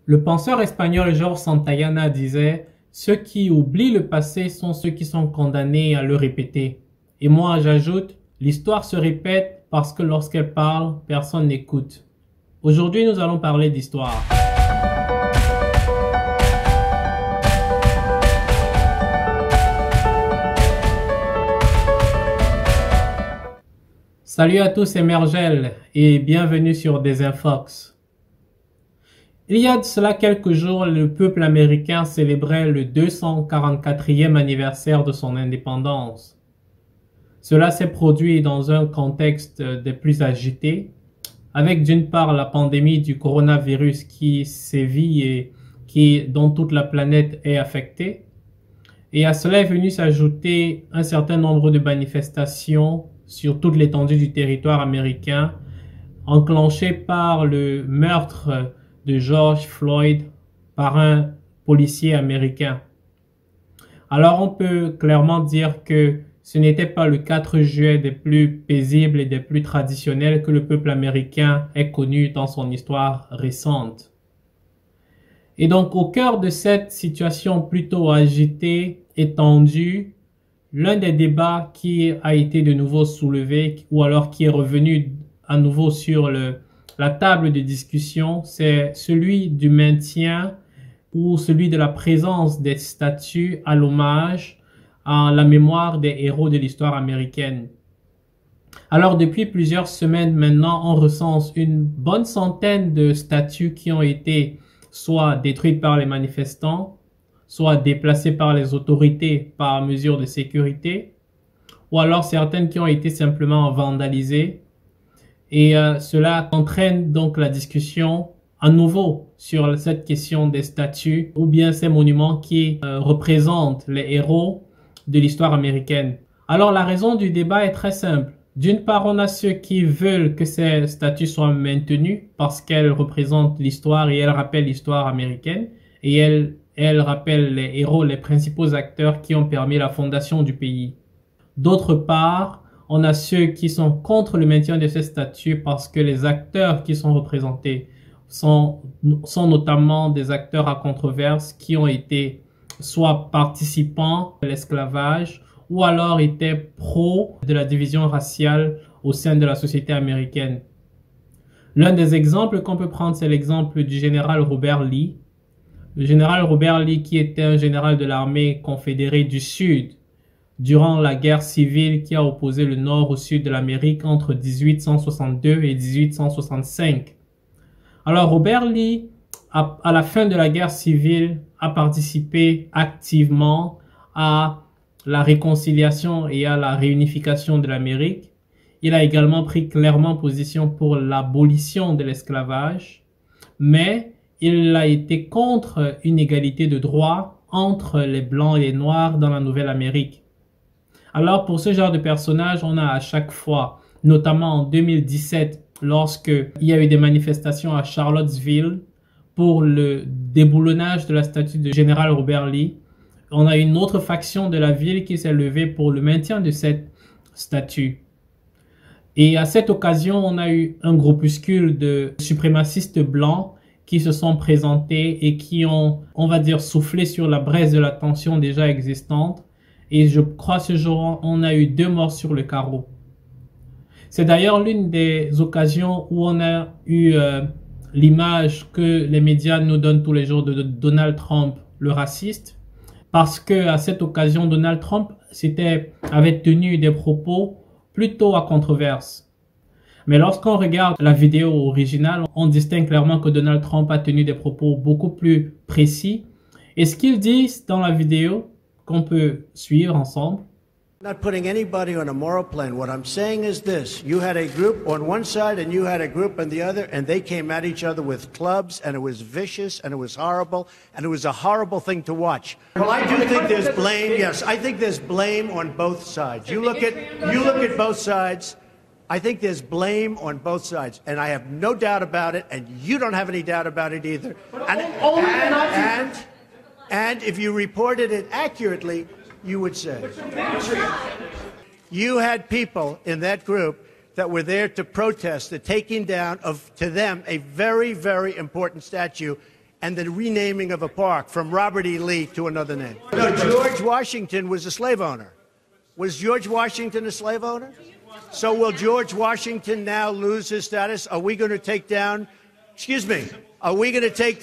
Le penseur espagnol George Santayana disait « Ceux qui oublient le passé sont ceux qui sont condamnés à le répéter. » Et moi, j'ajoute « L'histoire se répète parce que lorsqu'elle parle, personne n'écoute. » Aujourd'hui, nous allons parler d'histoire. Salut à tous, c'est Mergel et bienvenue sur Desinfox. Il y a de cela quelques jours, le peuple américain célébrait le 244e anniversaire de son indépendance. Cela s'est produit dans un contexte des plus agités, avec d'une part la pandémie du coronavirus qui sévit et dont toute la planète est affectée, et à cela est venu s'ajouter un certain nombre de manifestations sur toute l'étendue du territoire américain, enclenchées par le meurtre de George Floyd par un policier américain. Alors on peut clairement dire que ce n'était pas le 4 juillet des plus paisibles et des plus traditionnels que le peuple américain ait connu dans son histoire récente. Et donc au cœur de cette situation plutôt agitée et tendue, l'un des débats qui a été de nouveau soulevé ou alors qui est revenu à nouveau sur la table de discussion, c'est celui du maintien ou celui de la présence des statues à l'hommage à la mémoire des héros de l'histoire américaine. Alors depuis plusieurs semaines maintenant, on recense une bonne centaine de statues qui ont été soit détruites par les manifestants, soit déplacées par les autorités par mesure de sécurité, ou alors certaines qui ont été simplement vandalisées. Et cela entraîne donc la discussion à nouveau sur cette question des statues ou bien ces monuments qui représentent les héros de l'histoire américaine. Alors la raison du débat est très simple. D'une part, on a ceux qui veulent que ces statues soient maintenues parce qu'elles représentent l'histoire et elles rappellent l'histoire américaine et elles rappellent les héros, les principaux acteurs qui ont permis la fondation du pays. D'autre part, on a ceux qui sont contre le maintien de ces statues parce que les acteurs qui sont représentés sont notamment des acteurs à controverse qui ont été soit participants à l'esclavage ou alors étaient pro de la division raciale au sein de la société américaine. L'un des exemples qu'on peut prendre, c'est l'exemple du général Robert Lee. Le général Robert Lee, qui était un général de l'armée confédérée du Sud durant la guerre civile qui a opposé le Nord au Sud de l'Amérique entre 1862 et 1865. Alors Robert Lee, à la fin de la guerre civile, a participé activement à la réconciliation et à la réunification de l'Amérique. Il a également pris clairement position pour l'abolition de l'esclavage, mais il a été contre une égalité de droit entre les Blancs et les Noirs dans la Nouvelle-Amérique. Alors pour ce genre de personnage, on a à chaque fois, notamment en 2017, lorsqu'il y a eu des manifestations à Charlottesville pour le déboulonnage de la statue de général Robert Lee, on a une autre faction de la ville qui s'est levée pour le maintien de cette statue. Et à cette occasion, on a eu un groupuscule de suprémacistes blancs qui se sont présentés et qui ont, on va dire, soufflé sur la braise de la tension déjà existante. Et je crois ce jour, on a eu 2 morts sur le carreau. C'est d'ailleurs l'une des occasions où on a eu l'image que les médias nous donnent tous les jours de Donald Trump, le raciste, parce que à cette occasion, Donald Trump avait tenu des propos plutôt à controverse. Mais lorsqu'on regarde la vidéo originale, on distingue clairement que Donald Trump a tenu des propos beaucoup plus précis. Et ce qu'il dit dans la vidéo, qu'on peut suivre ensemble, Not putting anybody on a moral plane. What I'm saying is this. You had a group on one side and you had a group on the other, and they came at each other with clubs, and it was vicious, and it was horrible, and it was a horrible thing to watch. Well, I do think there's blame. Yes, I think there's blame on both sides. You look at both sides. I think there's blame on both sides, and I have no doubt about it, and you don't have any doubt about it either. And if you reported it accurately, you would say. You had people in that group that were there to protest the taking down of, to them, a very, very important statue and the renaming of a park from Robert E. Lee to another name. No, George Washington was a slave owner. Was George Washington a slave owner? So will George Washington now lose his status? Are we going to take down, excuse me, are we going to take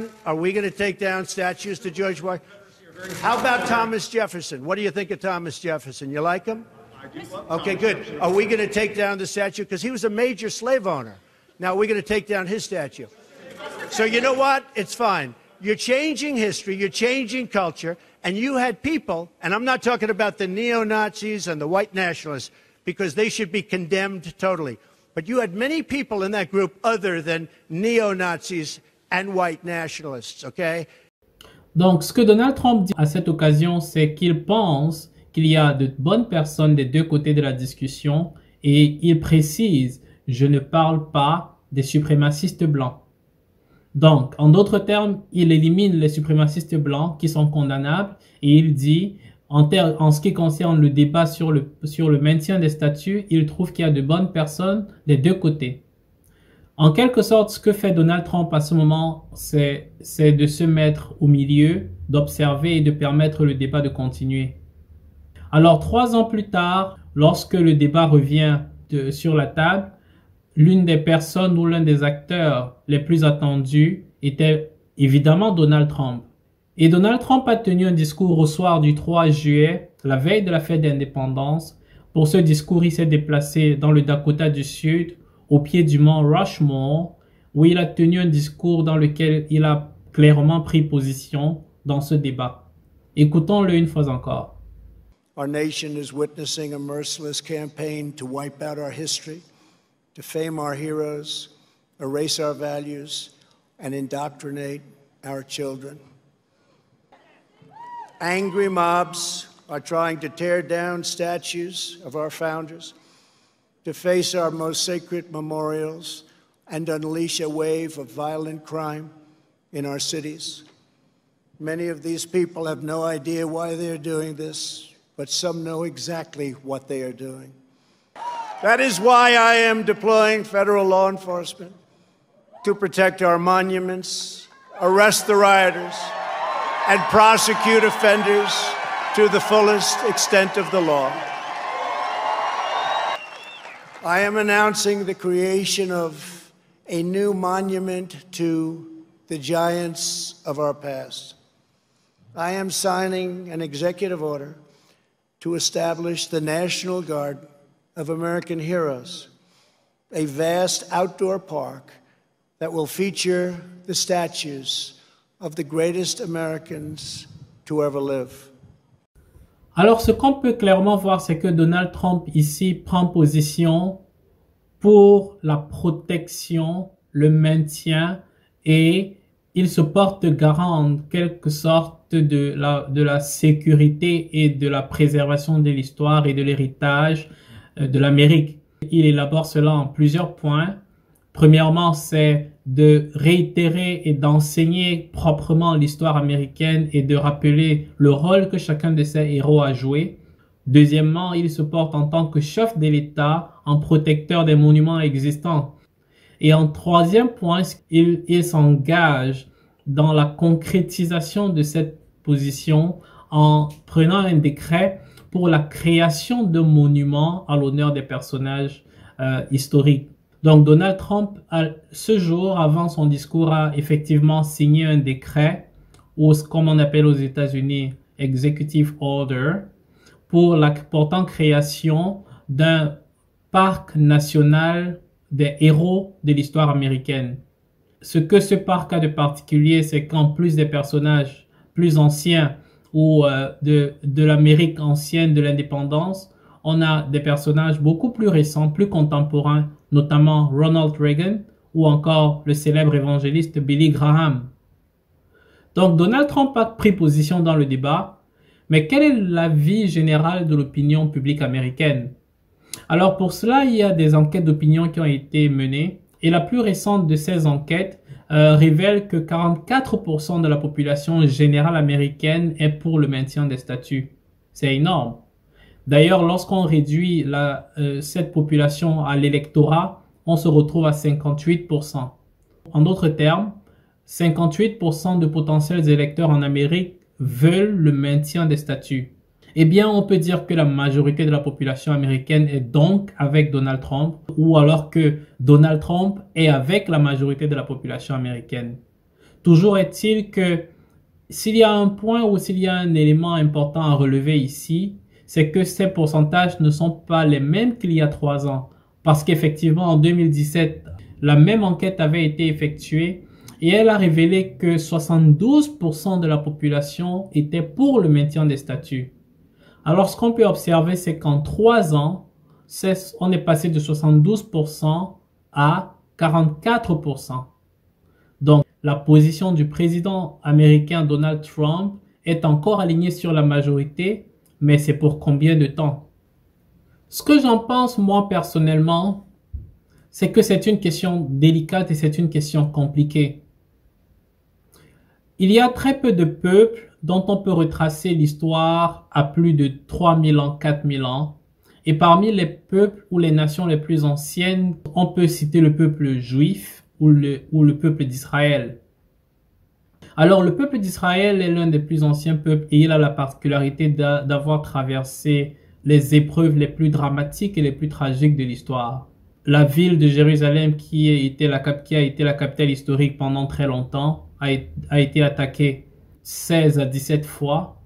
down statues to George Washington? How about Thomas Jefferson? What do you think of Thomas Jefferson? You like him? Okay, good. Are we going to take down the statue? Because he was a major slave owner. Now we're going to take down his statue. So you know what? It's fine. You're changing history, you're changing culture, and you had people, and I'm not talking about the neo-Nazis and the white nationalists, because they should be condemned totally. But you had many people in that group other than neo-Nazis and white nationalists, okay? Donc, ce que Donald Trump dit à cette occasion, c'est qu'il pense qu'il y a de bonnes personnes des deux côtés de la discussion et il précise « Je ne parle pas des suprémacistes blancs ». Donc, en d'autres termes, il élimine les suprémacistes blancs qui sont condamnables et il dit, en ce qui concerne le débat sur le maintien des statuts, il trouve qu'il y a de bonnes personnes des deux côtés. En quelque sorte, ce que fait Donald Trump à ce moment, c'est de se mettre au milieu, d'observer et de permettre le débat de continuer. Alors, 3 ans plus tard, lorsque le débat revient sur la table, l'une des personnes ou l'un des acteurs les plus attendus était évidemment Donald Trump. Et Donald Trump a tenu un discours au soir du 3 juillet, la veille de la fête d'indépendance. Pour ce discours, il s'est déplacé dans le Dakota du Sud, au pied du mont Rushmore, où il a tenu un discours dans lequel il a clairement pris position dans ce débat. Écoutons-le une fois encore. Our nation is witnessing a merciless campaign to wipe out our history, to fame our heroes, erase our values, and indoctrinate our children. Angry mobs are trying to tear down statues of our founders, deface our most sacred memorials, and unleash a wave of violent crime in our cities. Many of these people have no idea why they're doing this, but some know exactly what they are doing. That is why I am deploying federal law enforcement to protect our monuments, arrest the rioters, and prosecute offenders to the fullest extent of the law. I am announcing the creation of a new monument to the giants of our past. I am signing an executive order to establish the National Guard of American Heroes, a vast outdoor park that will feature the statues of the greatest Americans to ever live. Alors, ce qu'on peut clairement voir, c'est que Donald Trump ici prend position pour la protection, le maintien et il se porte garant en quelque sorte de la sécurité et de la préservation de l'histoire et de l'héritage de l'Amérique. Il élabore cela en plusieurs points. Premièrement, c'est de réitérer et d'enseigner proprement l'histoire américaine et de rappeler le rôle que chacun de ces héros a joué. Deuxièmement, il se porte en tant que chef de l'État, en protecteur des monuments existants. Et en troisième point, il s'engage dans la concrétisation de cette position en prenant un décret pour la création de monuments à l'honneur des personnages historiques. Donc Donald Trump, ce jour, avant son discours, a effectivement signé un décret, ou comme on appelle aux États-Unis, Executive Order, portant création d'un parc national des héros de l'histoire américaine. Ce que ce parc a de particulier, c'est qu'en plus des personnages plus anciens ou de l'Amérique ancienne de l'indépendance, on a des personnages beaucoup plus récents, plus contemporains, notamment Ronald Reagan ou encore le célèbre évangéliste Billy Graham. Donc Donald Trump a pris position dans le débat, mais quel est l'avis général de l'opinion publique américaine? Alors pour cela, il y a des enquêtes d'opinion qui ont été menées et la plus récente de ces enquêtes révèle que 44% de la population générale américaine est pour le maintien des statuts. C'est énorme. D'ailleurs, lorsqu'on réduit cette population à l'électorat, on se retrouve à 58%. En d'autres termes, 58% de potentiels électeurs en Amérique veulent le maintien des statuts. Eh bien, on peut dire que la majorité de la population américaine est donc avec Donald Trump, ou alors que Donald Trump est avec la majorité de la population américaine. Toujours est-il que s'il y a un point ou s'il y a un élément important à relever ici, c'est que ces pourcentages ne sont pas les mêmes qu'il y a 3 ans. Parce qu'effectivement, en 2017, la même enquête avait été effectuée et elle a révélé que 72% de la population était pour le maintien des statuts. Alors, ce qu'on peut observer, c'est qu'en 3 ans, on est passé de 72% à 44%. Donc, la position du président américain Donald Trump est encore alignée sur la majorité, mais c'est pour combien de temps? Ce que j'en pense, moi, personnellement, c'est que c'est une question délicate et c'est une question compliquée. Il y a très peu de peuples dont on peut retracer l'histoire à plus de 3000 ans, 4000 ans. Et parmi les peuples ou les nations les plus anciennes, on peut citer le peuple juif ou le peuple d'Israël. Alors, le peuple d'Israël est l'un des plus anciens peuples et il a la particularité d'avoir traversé les épreuves les plus dramatiques et les plus tragiques de l'histoire. La ville de Jérusalem, qui a été la capitale historique pendant très longtemps, a été attaquée 16 à 17 fois.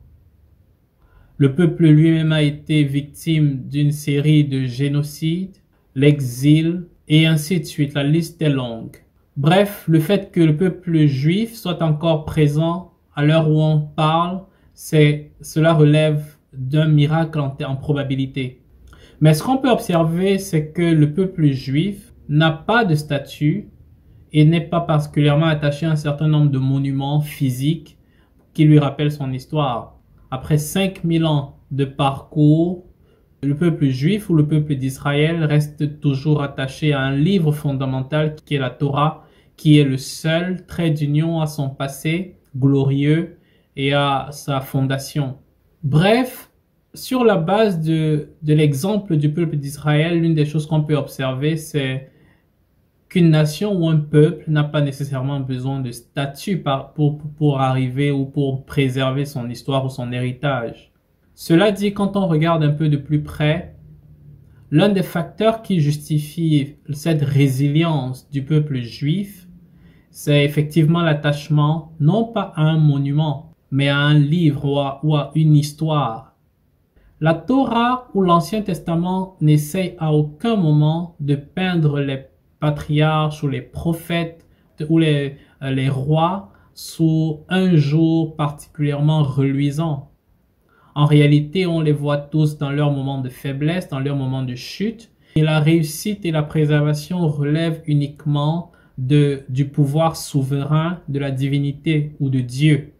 Le peuple lui-même a été victime d'une série de génocides, l'exil et ainsi de suite. La liste est longue. Bref, le fait que le peuple juif soit encore présent à l'heure où on parle, cela relève d'un miracle en probabilité. Mais ce qu'on peut observer, c'est que le peuple juif n'a pas de statut et n'est pas particulièrement attaché à un certain nombre de monuments physiques qui lui rappellent son histoire. Après 5000 ans de parcours, le peuple juif ou le peuple d'Israël reste toujours attaché à un livre fondamental qui est la Torah, qui est le seul trait d'union à son passé glorieux et à sa fondation. Bref, sur la base de l'exemple du peuple d'Israël, l'une des choses qu'on peut observer, c'est qu'une nation ou un peuple n'a pas nécessairement besoin de statut pour arriver ou pour préserver son histoire ou son héritage. Cela dit, quand on regarde un peu de plus près, l'un des facteurs qui justifie cette résilience du peuple juif, c'est effectivement l'attachement non pas à un monument, mais à un livre ou à une histoire. La Torah ou l'Ancien Testament n'essaye à aucun moment de peindre les patriarches ou les prophètes ou les rois sous un jour particulièrement reluisant. En réalité, on les voit tous dans leur moment de faiblesse, dans leur moment de chute. Et la réussite et la préservation relèvent uniquement du pouvoir souverain de la divinité ou de Dieu.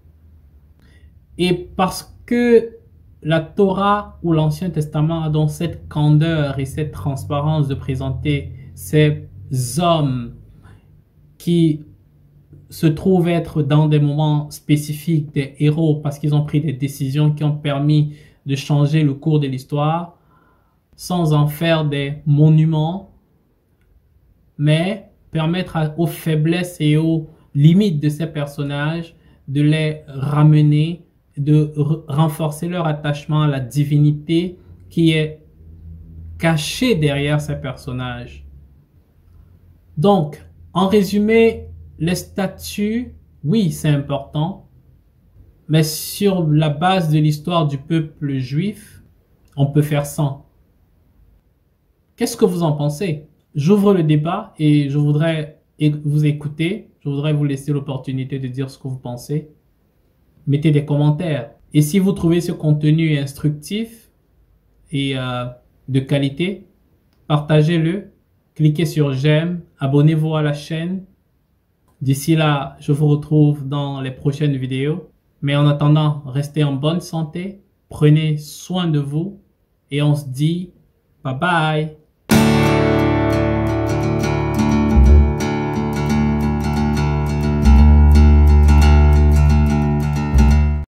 Et parce que la Torah ou l'Ancien Testament a donc cette candeur et cette transparence de présenter ces hommes qui se trouvent être dans des moments spécifiques des héros parce qu'ils ont pris des décisions qui ont permis de changer le cours de l'histoire sans en faire des monuments, mais permettre aux faiblesses et aux limites de ces personnages de les ramener, de renforcer leur attachement à la divinité qui est cachée derrière ces personnages. Donc, en résumé, les statuts, oui, c'est important, mais sur la base de l'histoire du peuple juif, on peut faire sans. Qu'est-ce que vous en pensez? J'ouvre le débat et je voudrais vous écouter. Je voudrais vous laisser l'opportunité de dire ce que vous pensez. Mettez des commentaires. Et si vous trouvez ce contenu instructif et de qualité, partagez-le. Cliquez sur j'aime, abonnez-vous à la chaîne. D'ici là, je vous retrouve dans les prochaines vidéos. Mais en attendant, restez en bonne santé, prenez soin de vous et on se dit bye bye.